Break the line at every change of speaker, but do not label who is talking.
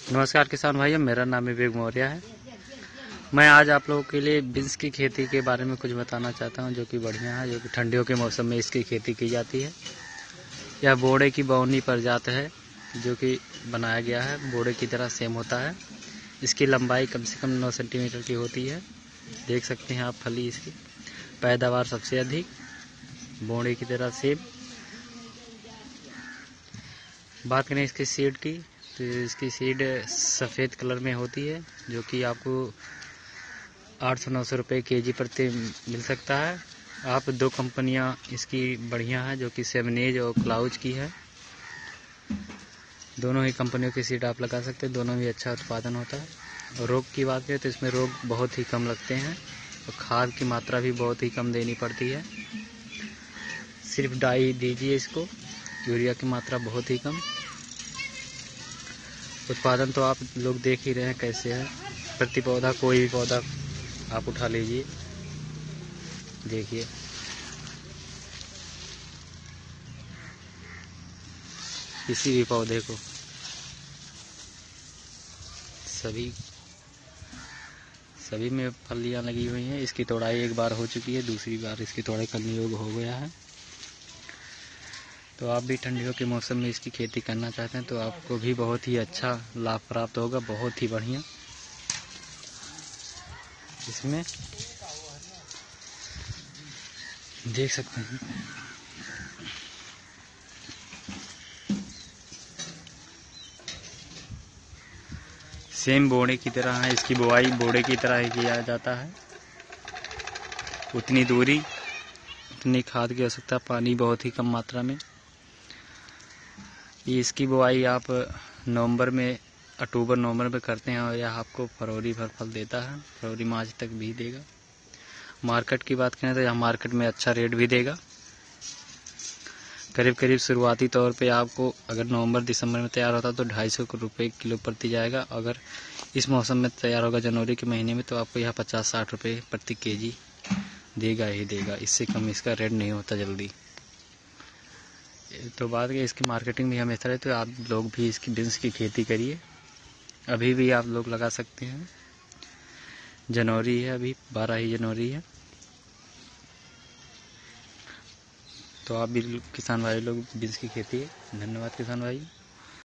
नमस्कार किसान भाइयों, मेरा नाम विवेक मौर्य है। मैं आज आप लोगों के लिए बीन्स की खेती के बारे में कुछ बताना चाहता हूं, जो कि बढ़िया है, जो कि ठंडियों के मौसम में इसकी खेती की जाती है। यह बोड़े की बौनी प्रजाति है, जो कि बनाया गया है, बोड़े की तरह सेम होता है। इसकी लंबाई कम से कम 9 सेंटीमीटर की होती है। देख सकते हैं आप फली इसकी, पैदावार सबसे अधिक, बोड़े की तरह सेम। बात करें इसकी सीड की, तो इसकी सीड सफ़ेद कलर में होती है, जो कि आपको 800-900 रुपये केजी प्रति मिल सकता है। आप दो कंपनियां इसकी बढ़िया है, जो कि सेवनेज और क्लाउज की है। दोनों ही कंपनियों की सीड आप लगा सकते हैं, दोनों ही अच्छा उत्पादन होता है। और रोग की बात करें तो इसमें रोग बहुत ही कम लगते हैं और खाद की मात्रा भी बहुत ही कम देनी पड़ती है। सिर्फ डाई दीजिए इसको, यूरिया की मात्रा बहुत ही कम। उत्पादन तो आप लोग देख ही रहे हैं कैसे है। प्रति पौधा कोई भी पौधा आप उठा लीजिए, देखिए किसी भी पौधे को, सभी में फलियां लगी हुई हैं। इसकी तोड़ाई एक बार हो चुकी है, दूसरी बार इसकी तोड़ाई करने योग्य हो गया है। तो आप भी ठंडियों के मौसम में इसकी खेती करना चाहते हैं तो आपको भी बहुत ही अच्छा लाभ प्राप्त होगा, बहुत ही बढ़िया। इसमें देख सकते हैं सेम बोड़े की तरह है। इसकी बुआई बोड़े की तरह ही किया जाता है। उतनी दूरी, उतनी खाद की आवश्यकता, पानी बहुत ही कम मात्रा में। ये इसकी बुआई आप अक्टूबर नवंबर में करते हैं और यह आपको फरवरी भर फल देता है, फरवरी मार्च तक भी देगा। मार्केट की बात करें तो यह मार्केट में अच्छा रेट भी देगा। करीब करीब शुरुआती तौर पे आपको अगर नवंबर दिसंबर में तैयार होता तो 250 रुपये किलो प्रति जाएगा। अगर इस मौसम में तैयार होगा जनवरी के महीने में, तो आपको यह 50-60 रुपये प्रति केजी देगा ही देगा। इससे कम इसका रेट नहीं होता जल्दी। तो बात है इसकी मार्केटिंग भी हमें तरह, तो आप लोग भी इसकी बीन्स की खेती करिए। अभी भी आप लोग लगा सकते हैं। जनवरी है, अभी 12 ही जनवरी है। तो आप भी किसान भाई लोग बीन्स की खेती है। धन्यवाद किसान भाई।